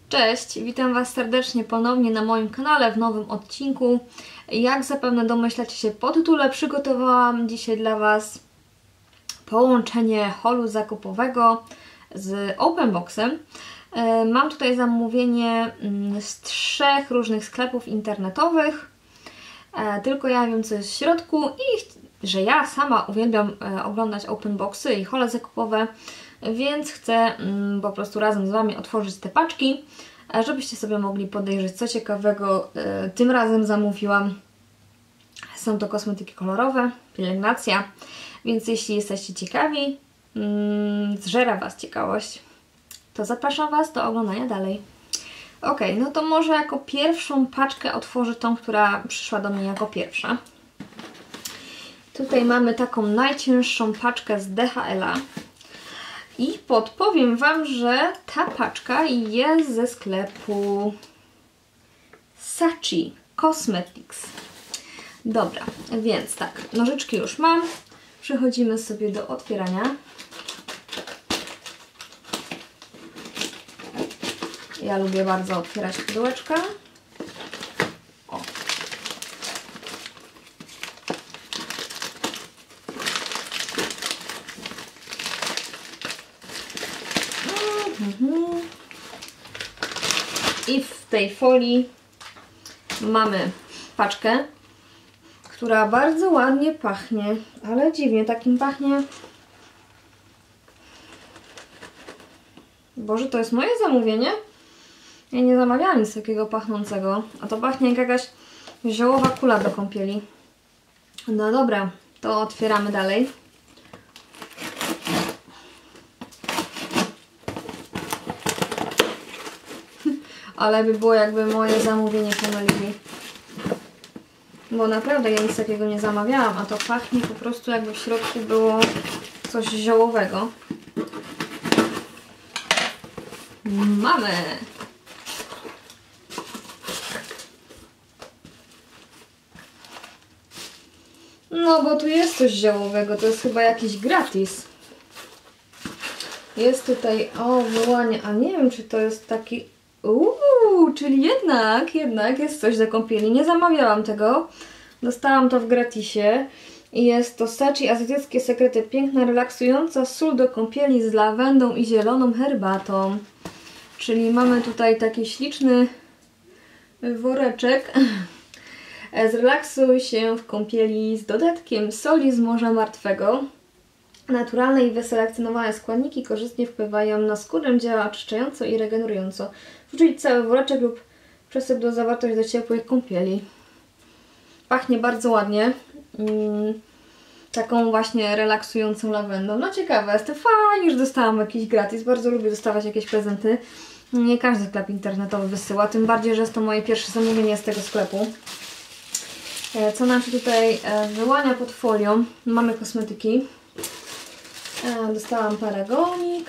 Cześć, witam Was serdecznie ponownie na moim kanale w nowym odcinku. Jak zapewne domyślacie się po tytule, przygotowałam dzisiaj dla Was połączenie haulu zakupowego z Openboxem. Mam tutaj zamówienie z 3 różnych sklepów internetowych. Tylko ja wiem, co jest w środku i że ja sama uwielbiam oglądać Openboxy i haule zakupowe, więc chcę po prostu razem z Wami otworzyć te paczki, żebyście sobie mogli podejrzeć, co ciekawego tym razem zamówiłam. Są to kosmetyki kolorowe, pielęgnacja, więc jeśli jesteście ciekawi, zżera Was ciekawość, to zapraszam Was do oglądania dalej. Ok, no to może jako pierwszą paczkę otworzę tą, która przyszła do mnie jako pierwsza. Tutaj mamy taką najcięższą paczkę z DHL-a. I podpowiem Wam, że ta paczka jest ze sklepu Sachi Cosmetics. Dobra, więc tak, nożyczki już mam. Przechodzimy sobie do otwierania. Ja lubię bardzo otwierać pudełeczka. O. I w tej folii mamy paczkę, która bardzo ładnie pachnie, ale dziwnie takim pachnie. Boże, to jest moje zamówienie? Ja nie zamawiałam nic takiego pachnącego, a to pachnie jak jakaś ziołowa kula do kąpieli. No dobra, to otwieramy dalej. Ale by było, jakby moje zamówienie pomylili. Bo naprawdę ja nic takiego nie zamawiałam, a to pachnie po prostu, jakby w środku było coś ziołowego. Mamy! No, bo tu jest coś ziołowego, to jest chyba jakiś gratis. Jest tutaj, o, wyłanie, a nie wiem, czy to jest taki... czyli jednak jest coś do kąpieli. Nie zamawiałam tego. Dostałam to w gratisie. I jest to Sachi Azjatyckie Sekrety. Piękna, relaksująca sól do kąpieli z lawendą i zieloną herbatą. Czyli mamy tutaj taki śliczny woreczek. Zrelaksuj się w kąpieli z dodatkiem soli z Morza Martwego. Naturalne i wyselekcjonowane składniki korzystnie wpływają na skórę, działa oczyszczająco i regenerująco. Wrzucić cały woreczek lub przesyp do zawartość do ciepłej kąpieli. Pachnie bardzo ładnie. Taką właśnie relaksującą lawendą. No ciekawe, jestem fajnie, że dostałam jakiś gratis. Bardzo lubię dostawać jakieś prezenty. Nie każdy sklep internetowy wysyła, tym bardziej, że jest to moje pierwsze zamówienie z tego sklepu. Co nam się tutaj wyłania pod folią? Mamy kosmetyki. Dostałam paragonik.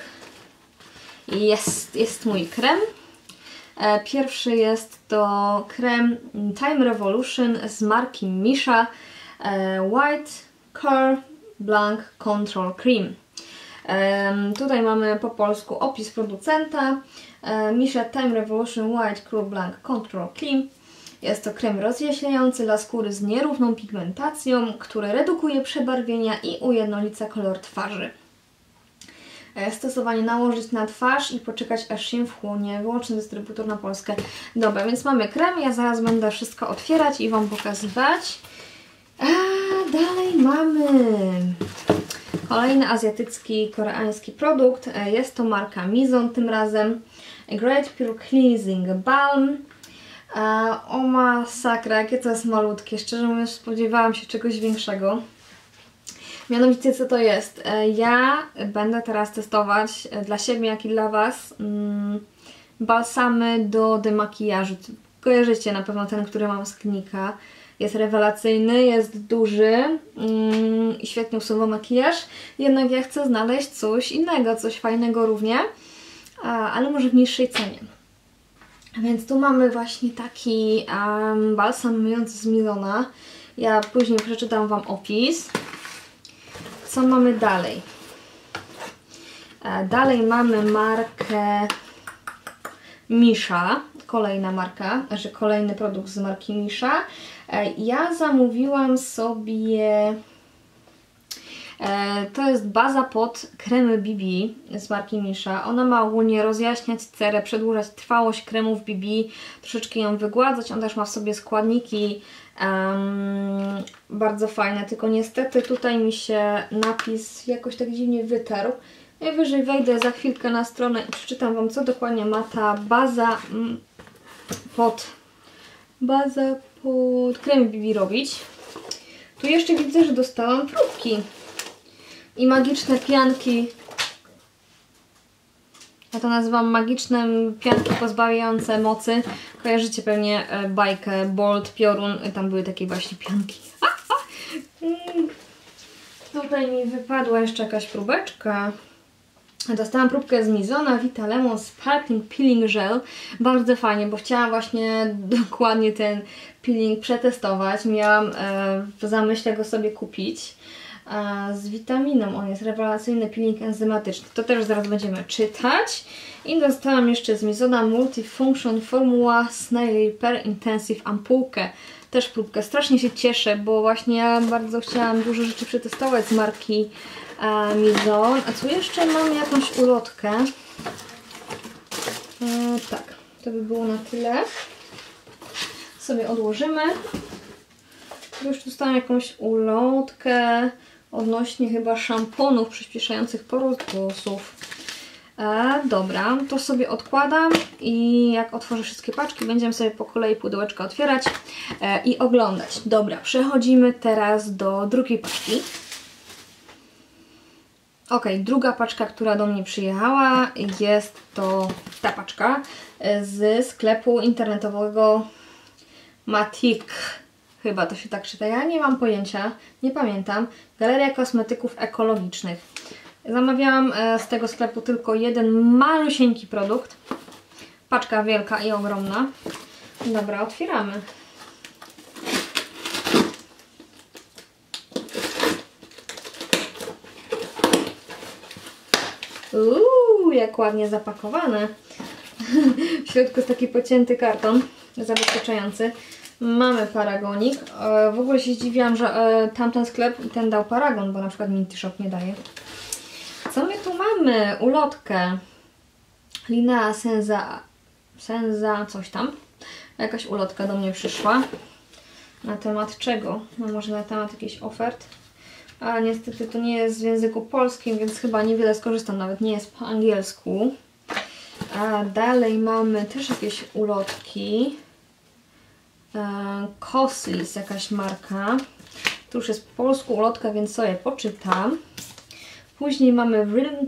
Jest mój krem. Pierwszy jest to krem Time Revolution z marki Missha White Curl Blanc Control Cream. Tutaj mamy po polsku opis producenta. Missha Time Revolution White Curl Blanc Control Cream. Jest to krem rozjaśniający dla skóry z nierówną pigmentacją, który redukuje przebarwienia i ujednolica kolor twarzy. Stosowanie nałożyć na twarz i poczekać, aż się wchłonie. Wyłączny dystrybutor na Polskę. Dobra, więc mamy krem. Ja zaraz będę wszystko otwierać i Wam pokazywać. A dalej mamy kolejny azjatycki, koreański produkt. Jest to marka Mizon tym razem. Great Pure Cleansing Balm. O masakra, jakie to jest malutkie. Szczerze mówiąc, spodziewałam się czegoś większego. Mianowicie, co to jest? Ja będę teraz testować dla siebie, jak i dla Was balsamy do demakijażu. Kojarzycie na pewno ten, który mam z Klinika. Jest rewelacyjny, jest duży i świetnie usuwa makijaż. Jednak ja chcę znaleźć coś innego, coś fajnego równie, ale może w niższej cenie. Więc tu mamy właśnie taki balsam myjący z Mizona. Ja później przeczytam Wam opis. Co mamy dalej? Dalej mamy markę Misha, kolejna marka, znaczy kolejny produkt z marki Misha. Ja zamówiłam sobie, to jest baza pod kremy BB z marki Misha. Ona ma ogólnie rozjaśniać cerę, przedłużać trwałość kremów BB, troszeczkę ją wygładzać. On też ma w sobie składniki bardzo fajne, tylko niestety tutaj mi się napis jakoś tak dziwnie wytarł. Najwyżej wejdę za chwilkę na stronę i przeczytam Wam, co dokładnie ma ta baza pod kremy BB robić. Tu jeszcze widzę, że dostałam próbki i magiczne pianki. Ja to nazywam magiczne pianki pozbawiające mocy. Kojarzycie pewnie bajkę Bolt, Piorun, tam były takie właśnie pianki. Tutaj mi wypadła jeszcze jakaś próbeczka. Dostałam próbkę z Mizona Vita Lemon Sparkling Peeling Gel. Bardzo fajnie, bo chciałam właśnie dokładnie ten peeling przetestować. Miałam w zamyśle go sobie kupić. Z witaminą. On jest rewelacyjny peeling enzymatyczny. To też zaraz będziemy czytać. I dostałam jeszcze z Mizona Multifunction Formula Snail Repair Intensive Ampułkę. Też próbkę. Strasznie się cieszę, bo właśnie ja bardzo chciałam dużo rzeczy przetestować z marki Mizon. A tu jeszcze mam jakąś ulotkę. Tak, to by było na tyle. Sobie odłożymy. Już dostałam jakąś ulotkę odnośnie chyba szamponów przyspieszających porost włosów. Dobra, to sobie odkładam i jak otworzę wszystkie paczki, będziemy sobie po kolei pudełeczka otwierać i oglądać. Dobra, przechodzimy teraz do drugiej paczki. Ok, druga paczka, która do mnie przyjechała, jest to ta paczka z sklepu internetowego Matic. Chyba to się tak czyta, ja nie mam pojęcia, nie pamiętam. Galeria kosmetyków ekologicznych. Zamawiałam z tego sklepu tylko jeden malusieńki produkt. Paczka wielka i ogromna. Dobra, otwieramy. Jak ładnie zapakowane. W środku jest taki pocięty karton zabezpieczający. Mamy paragonik. W ogóle się zdziwiłam, że tamten sklep i ten dał paragon, bo na przykład Minty Shop nie daje. Co my tu mamy? Ulotkę. Linea Senza coś tam. Jakaś ulotka do mnie przyszła. Na temat czego? No może na temat jakichś ofert. A niestety to nie jest w języku polskim, więc chyba niewiele skorzystam. Nawet nie jest po angielsku. A dalej mamy też jakieś ulotki. Coslis, jakaś marka. Tu już jest po polsku ulotka, więc sobie poczytam. Później mamy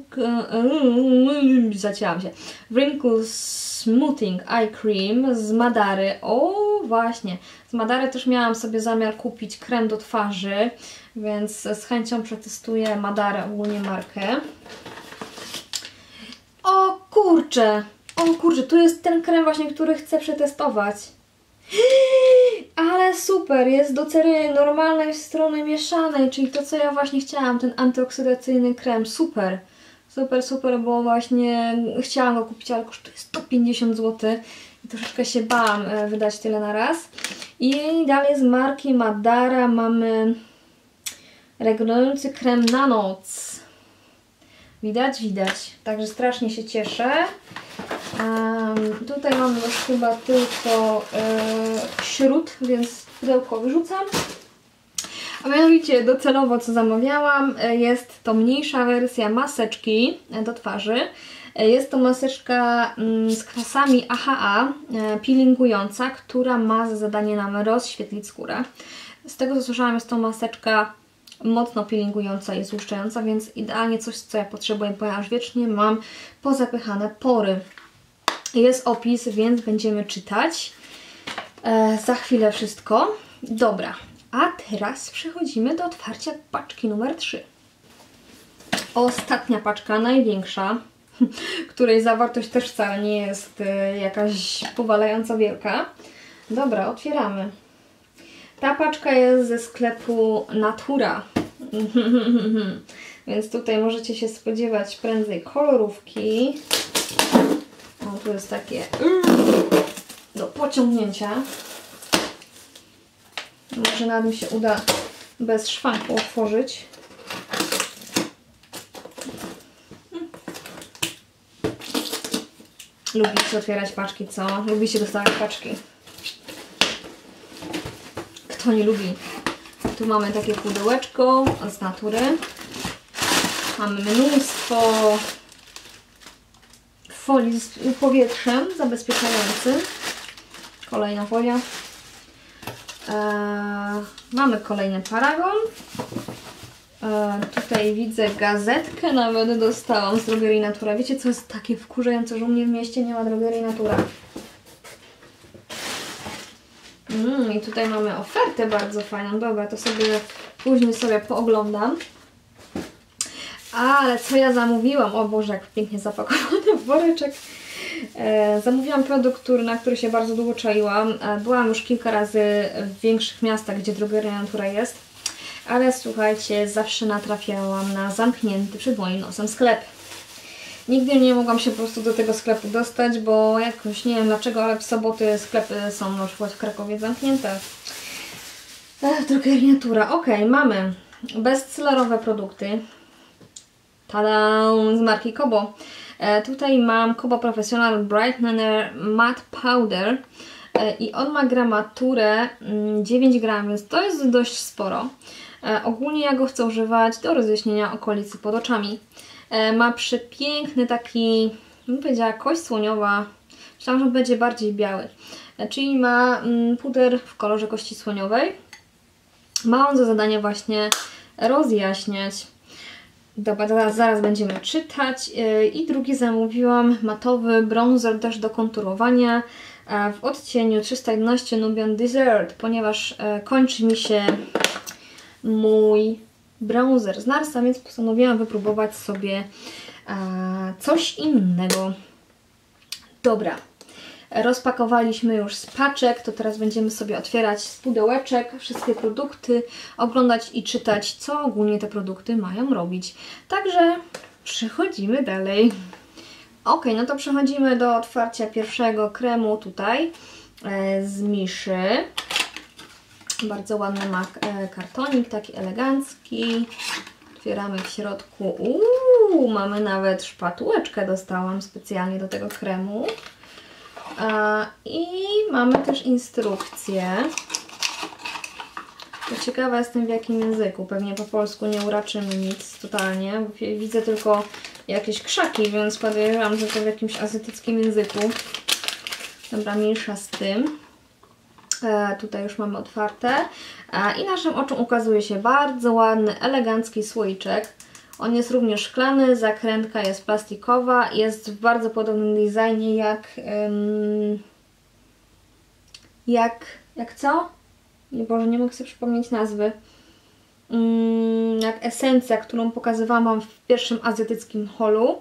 Wrinkle Smoothing Eye Cream z Madary. O, właśnie. Z Madary też miałam sobie zamiar kupić krem do twarzy, więc z chęcią przetestuję Madarę, ogólnie markę. O kurczę! O kurczę, tu jest ten krem właśnie, który chcę przetestować. Ale super, jest do cery normalnej strony mieszanej, czyli to, co ja właśnie chciałam, ten antyoksydacyjny krem, super. Super, super, bo właśnie chciałam go kupić, ale kosztuje 150 zł i troszeczkę się bałam wydać tyle na raz. I dalej z marki Madara mamy regulujący krem na noc. Widać? Widać. Także strasznie się cieszę. Tutaj mamy już chyba tylko śród, więc pudełko wyrzucam. A mianowicie docelowo co zamawiałam, jest to mniejsza wersja maseczki do twarzy. Jest to maseczka z kwasami AHA, peelingująca, która ma za zadanie nam rozświetlić skórę. Z tego co słyszałam, jest to maseczka mocno peelingująca i złuszczająca, więc idealnie coś, co ja potrzebuję, bo ja aż wiecznie mam pozapychane pory. Jest opis, więc będziemy czytać za chwilę wszystko. Dobra, a teraz przechodzimy do otwarcia paczki numer 3. Ostatnia paczka, największa, której zawartość też wcale nie jest jakaś powalająco wielka. Dobra, otwieramy. Ta paczka jest ze sklepu Natura. Więc tutaj możecie się spodziewać prędzej kolorówki. tu jest takie do pociągnięcia. Może nawet mi się uda bez szwanku otworzyć. Lubicie otwierać paczki, co? Lubicie dostawać paczki? Kto nie lubi? Tu mamy takie pudełeczko z natury. Mamy mnóstwo folii z powietrzem zabezpieczającym. Kolejna folia. Mamy kolejny paragon. Tutaj widzę gazetkę, nawet dostałam z Drogerii Natura. Wiecie, co jest takie wkurzające, że u mnie w mieście nie ma Drogerii Natura? I tutaj mamy ofertę bardzo fajną. Dobra, to sobie później pooglądam. Ale co ja zamówiłam? O Boże, jak pięknie zapakowany woreczek. Zamówiłam produkt, na który się bardzo długo czaiłam. Byłam już kilka razy w większych miastach, gdzie Drogeria Natura jest. Ale słuchajcie, zawsze natrafiałam na zamknięty przed moim nosem sklep. Nigdy nie mogłam się po prostu do tego sklepu dostać, bo jakoś nie wiem dlaczego, ale w soboty sklepy są na przykład w Krakowie zamknięte. Drogeria Natura. Ok, mamy bestsellerowe produkty. Tada! Z marki Kobo. Tutaj mam Kobo Professional Brightener Matte Powder i on ma gramaturę 9 gram, więc to jest dość sporo. Ogólnie ja go chcę używać do rozjaśnienia okolicy pod oczami. Ma przepiękny taki, bym powiedziała, kość słoniowa. Myślałam, że będzie bardziej biały. Czyli ma puder w kolorze kości słoniowej. Ma on za zadanie właśnie rozjaśniać. Dobra, zaraz będziemy czytać. I drugi zamówiłam matowy bronzer też do konturowania w odcieniu 311 Nubian Desert, ponieważ kończy mi się mój bronzer z Narsa, więc postanowiłam wypróbować sobie coś innego. Dobra, rozpakowaliśmy już z paczek, to teraz będziemy sobie otwierać z pudełeczek wszystkie produkty, oglądać i czytać, co ogólnie te produkty mają robić. Także przechodzimy dalej. Ok, no to przechodzimy do otwarcia pierwszego kremu tutaj z Miszy. Bardzo ładny ma kartonik, taki elegancki. Otwieramy w środku. Mamy nawet szpatułeczkę, dostałam specjalnie do tego kremu. I mamy też instrukcję. To ciekawa jestem w jakim języku. Pewnie po polsku nie uraczymy nic totalnie. Widzę tylko jakieś krzaki, więc podejrzewam, że to w jakimś azjatyckim języku. Dobra, mniejsza z tym. Tutaj już mamy otwarte. I naszym oczom ukazuje się bardzo ładny, elegancki słoiczek. On jest również szklany, zakrętka jest plastikowa, jest w bardzo podobnym designie jak co? Boże, nie mogę sobie przypomnieć nazwy. Jak esencja, którą pokazywałam Wam w pierwszym azjatyckim haulu.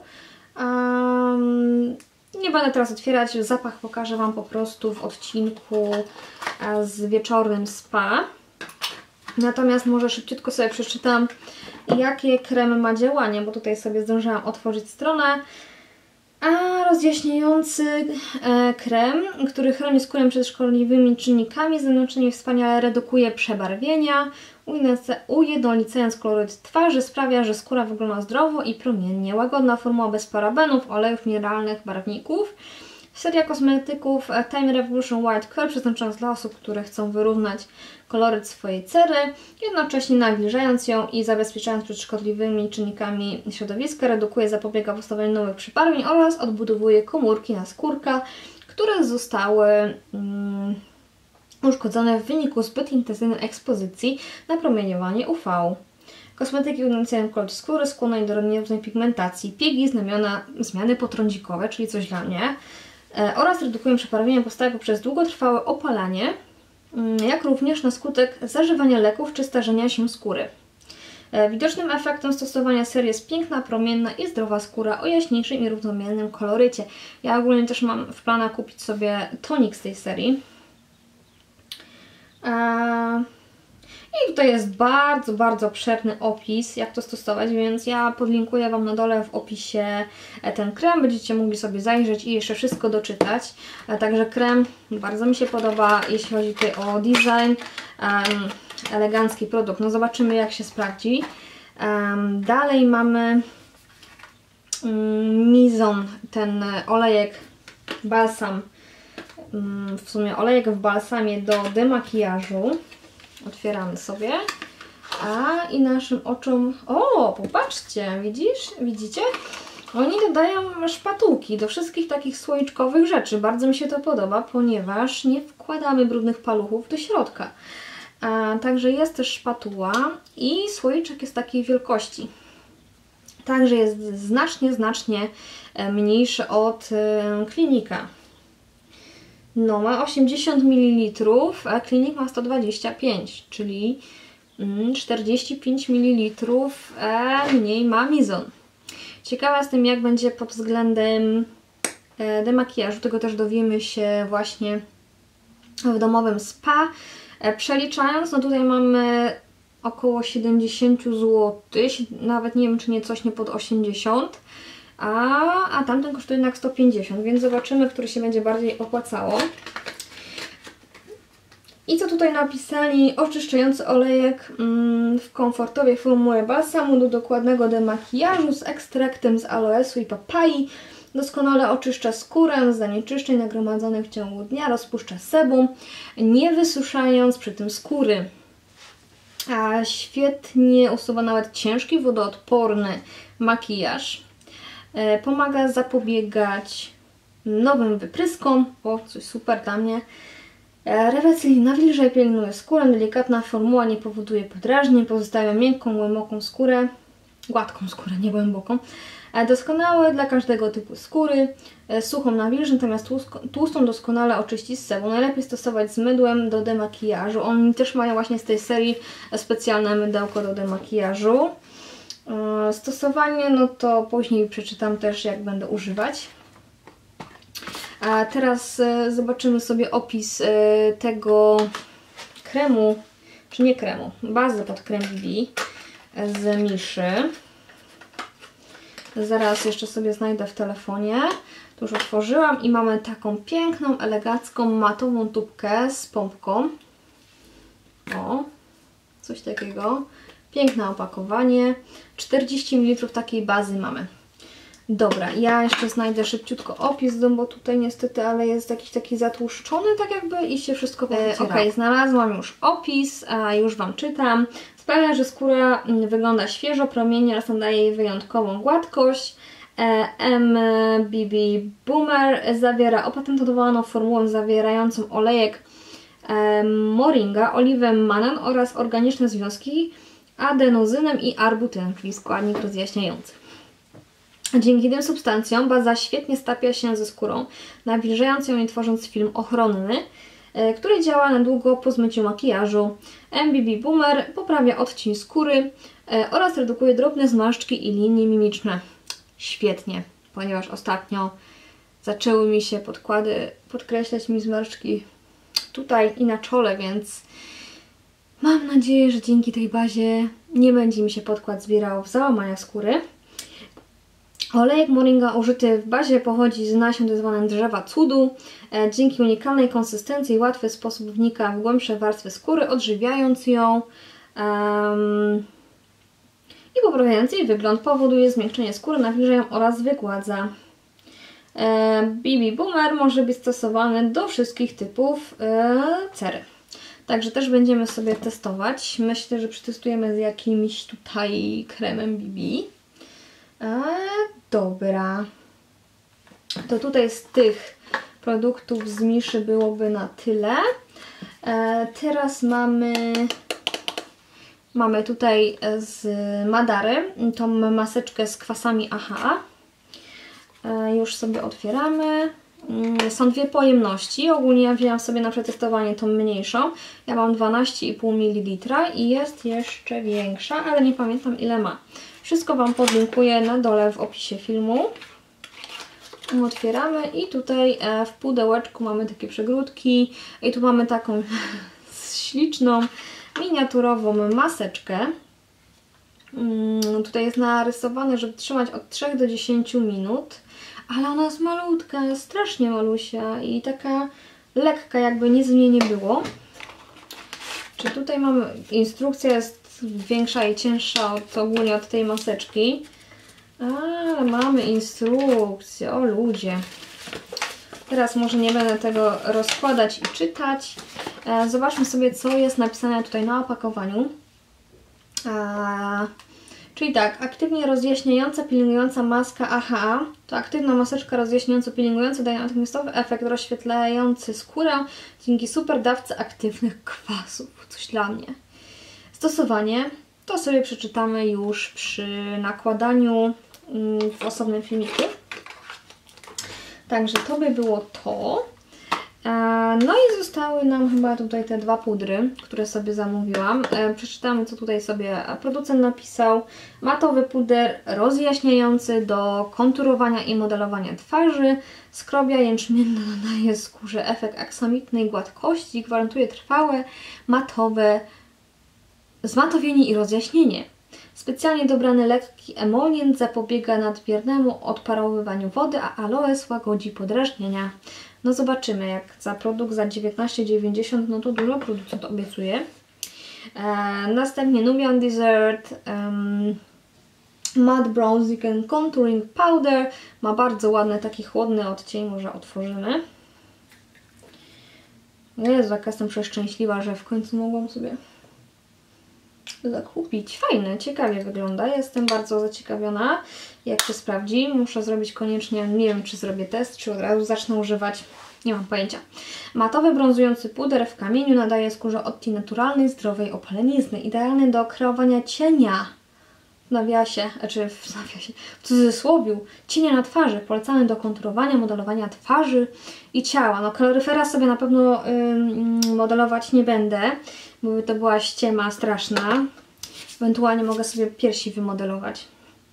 Nie będę teraz otwierać, zapach pokażę Wam po prostu w odcinku z wieczornym spa. Natomiast może szybciutko sobie przeczytam, jakie kremy ma działanie, bo tutaj sobie zdążyłam otworzyć stronę. Rozjaśniający krem, który chroni skórę przed szkodliwymi czynnikami, zewnętrznie wspaniale redukuje przebarwienia, ujednolicając koloryt twarzy, sprawia, że skóra wygląda zdrowo i promiennie. Łagodna formuła bez parabenów, olejów mineralnych, barwników. Seria kosmetyków Time Revolution White Curl przeznaczona dla osób, które chcą wyrównać koloryt swojej cery, jednocześnie nawilżając ją i zabezpieczając przed szkodliwymi czynnikami środowiska, redukuje, zapobiega powstawaniu nowych przebarwień oraz odbudowuje komórki naskórka, które zostały uszkodzone w wyniku zbyt intensywnej ekspozycji na promieniowanie UV. Kosmetyki unikające kolor skóry, skłonnej do nadmiernej pigmentacji, piegi, znamiona, zmiany potrądzikowe, czyli coś dla mnie, oraz redukują przebarwienia powstałe poprzez długotrwałe opalanie, jak również na skutek zażywania leków czy starzenia się skóry. Widocznym efektem stosowania serii jest piękna, promienna i zdrowa skóra o jaśniejszym i równomiernym kolorycie. Ja ogólnie też mam w planach kupić sobie tonik z tej serii. I tutaj jest bardzo, bardzo obszerny opis, jak to stosować, więc ja podlinkuję Wam na dole w opisie ten krem. Będziecie mogli sobie zajrzeć i jeszcze wszystko doczytać. Także krem bardzo mi się podoba, jeśli chodzi tutaj o design. Elegancki produkt. No zobaczymy, jak się sprawdzi. Dalej mamy Mizon, ten olejek balsam. W sumie olejek w balsamie do demakijażu. Otwieramy sobie. I naszym oczom... O, popatrzcie, widzicie? Oni dodają szpatułki do wszystkich takich słoiczkowych rzeczy. Bardzo mi się to podoba, ponieważ nie wkładamy brudnych paluchów do środka. Także jest też szpatuła i słoiczek jest takiej wielkości. Także jest znacznie mniejszy od Clinique'a. No, ma 80 ml, a Clinique ma 125, czyli 45 ml mniej ma Mizon. Ciekawa jestem, jak będzie pod względem demakijażu. Tego też dowiemy się właśnie w domowym spa. Przeliczając, no tutaj mamy około 70 zł, nawet nie wiem, czy nie coś nie pod 80, a tamten kosztuje jednak 150, więc zobaczymy, który się będzie bardziej opłacało. I co tutaj napisali? Oczyszczający olejek w komfortowej formule balsamu do dokładnego demakijażu z ekstraktem z aloesu i papai. Doskonale oczyszcza skórę z zanieczyszczeń nagromadzonych w ciągu dnia, rozpuszcza sebum, nie wysuszając przy tym skóry. A świetnie usuwa nawet ciężki, wodoodporny makijaż. Pomaga zapobiegać nowym wypryskom. O, coś super dla mnie. Rewelacyjnie nawilża i pielęgnuje skórę. Delikatna formuła nie powoduje podrażnień. Pozostawia miękką, głęboką skórę. Gładką skórę, nie głęboką. Doskonały dla każdego typu skóry. Suchą nawilży, natomiast tłustą doskonale oczyści z sebum. Najlepiej stosować z mydłem do demakijażu. Oni też mają właśnie z tej serii specjalne mydełko do demakijażu. Stosowanie, no to później przeczytam też, jak będę używać. A teraz zobaczymy sobie opis tego kremu, czy nie kremu, bazy pod krem BB z Miszy. Zaraz jeszcze sobie znajdę w telefonie. Tu już otworzyłam i mamy taką piękną, elegancką, matową tubkę z pompką. O, coś takiego. Piękne opakowanie. 40 ml takiej bazy mamy. Dobra, ja jeszcze znajdę szybciutko opis, bo tutaj niestety, ale jest jakiś taki zatłuszczony, tak jakby, i się wszystko powyciera. Ok, znalazłam już opis, a już Wam czytam. Sprawia, że skóra wygląda świeżo, promienie oraz nadaje jej wyjątkową gładkość. MBB Boomer zawiera opatentowaną formułę zawierającą olejek moringa, oliwę manan oraz organiczne związki adenozynem i arbutynem, czyli składnik rozjaśniający. Dzięki tym substancjom baza świetnie stapia się ze skórą, nawilżając ją i tworząc film ochronny, który działa na długo po zmyciu makijażu. MBB Boomer poprawia odcień skóry oraz redukuje drobne zmarszczki i linie mimiczne. Świetnie, ponieważ ostatnio zaczęły mi się podkreślać mi zmarszczki tutaj i na czole, więc mam nadzieję, że dzięki tej bazie nie będzie mi się podkład zbierał w załamania skóry. Olejek moringa użyty w bazie pochodzi z nasion tzw. drzewa cudu. Dzięki unikalnej konsystencji i łatwy sposób wnika w głębsze warstwy skóry, odżywiając ją i poprawiając jej wygląd. Powoduje zmiękczenie skóry, nawilża ją oraz wygładza. BB Boomer może być stosowany do wszystkich typów cery. Także też będziemy sobie testować. Myślę, że przetestujemy z jakimś tutaj kremem BB. Dobra. To tutaj z tych produktów z Miszy byłoby na tyle. Teraz mamy tutaj z Madary tą maseczkę z kwasami AHA. Już sobie otwieramy. Są dwie pojemności. Ogólnie ja wzięłam sobie na przetestowanie tą mniejszą. Ja mam 12,5 ml i jest jeszcze większa, ale nie pamiętam, ile ma. Wszystko Wam podlinkuję na dole w opisie filmu. Otwieramy i tutaj w pudełeczku mamy takie przegródki i tu mamy taką śliczną miniaturową maseczkę. Tutaj jest narysowane, żeby trzymać od 3 do 10 minut, ale ona jest malutka, jest strasznie malusia i taka lekka, jakby nic w niej nie było. Czy tutaj mamy, instrukcja jest większa i cięższa ogólnie od tej maseczki, ale mamy instrukcję, o ludzie. Teraz może nie będę tego rozkładać i czytać. Zobaczmy sobie, co jest napisane tutaj na opakowaniu. Czyli tak, aktywnie rozjaśniająca, pielęgnująca maska AHA. To aktywna maseczka rozjaśniająco-pielęgnująca daje natychmiastowy efekt rozświetlający skórę dzięki superdawcy aktywnych kwasów. Coś dla mnie. Stosowanie to sobie przeczytamy już przy nakładaniu w osobnym filmiku. Także to by było to. No i zostały nam chyba tutaj te 2 pudry, które sobie zamówiłam. Przeczytamy, co tutaj sobie producent napisał. Matowy puder rozjaśniający do konturowania i modelowania twarzy. Skrobia jęczmienna nadaje skórze efekt aksamitnej gładkości. Gwarantuje trwałe, matowe zmatowienie i rozjaśnienie. Specjalnie dobrany lekki emolient zapobiega nadmiernemu odparowywaniu wody, a aloes łagodzi podrażnienia. No zobaczymy, jak za produkt za 19,90, no to dużo producent obiecuje. Następnie Nubian Desert Matte Bronzing and Contouring Powder. Ma bardzo ładny, taki chłodny odcień, może otworzymy. Jezu, jaka jestem przeszczęśliwa, że w końcu mogłam sobie zakupić. Fajny, ciekawie wygląda. Jestem bardzo zaciekawiona, jak się sprawdzi. Muszę zrobić koniecznie, nie wiem, czy zrobię test, czy od razu zacznę używać. Nie mam pojęcia. Matowy brązujący puder w kamieniu nadaje skórze odcień naturalnej, zdrowej opalenizny. Idealny do kreowania cienia. W nawiasie, w cudzysłowiu, cienia na twarzy. Polecany do konturowania, modelowania twarzy i ciała. No kaloryfera sobie na pewno modelować nie będę, bo to była ściema straszna. Ewentualnie mogę sobie piersi wymodelować.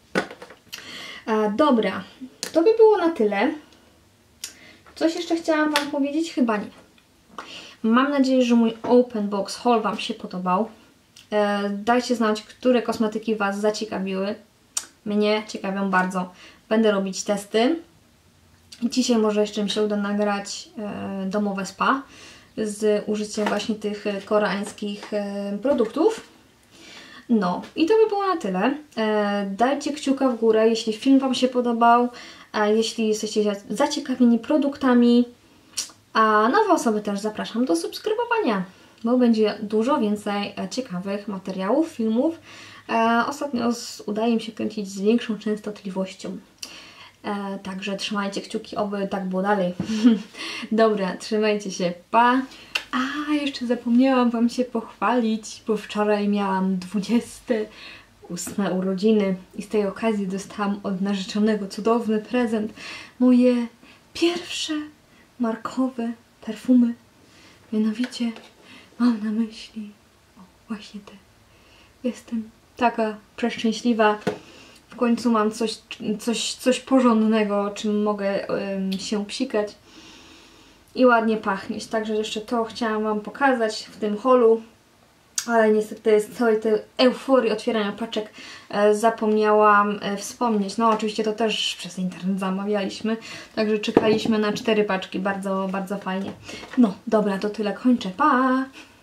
Dobra, to by było na tyle. Coś jeszcze chciałam Wam powiedzieć? Chyba nie. Mam nadzieję, że mój open box haul Wam się podobał. Dajcie znać, które kosmetyki Was zaciekawiły. Mnie ciekawią bardzo. Będę robić testy. Dzisiaj może jeszcze mi się uda nagrać domowe spa z użyciem właśnie tych koreańskich produktów. No i to by było na tyle. Dajcie kciuka w górę, jeśli film Wam się podobał, a jeśli jesteście zaciekawieni produktami, a nowe osoby też zapraszam do subskrybowania, bo będzie dużo więcej ciekawych materiałów, filmów. Ostatnio udaje mi się kręcić z większą częstotliwością. Także trzymajcie kciuki, oby tak było dalej. Dobra, trzymajcie się, pa! A, jeszcze zapomniałam Wam się pochwalić, bo wczoraj miałam 28 urodziny i z tej okazji dostałam od narzeczonego cudowny prezent. Moje pierwsze markowe perfumy. Mianowicie mam na myśli właśnie te. Jestem taka przeszczęśliwa. W końcu mam coś porządnego, czym mogę się psikać i ładnie pachnieć. Także jeszcze to chciałam Wam pokazać w tym holu, ale niestety z całej tej euforii otwierania paczek zapomniałam wspomnieć. No oczywiście to też przez internet zamawialiśmy, także czekaliśmy na 4 paczki. Bardzo, bardzo fajnie. No dobra, to tyle, kończę. Pa!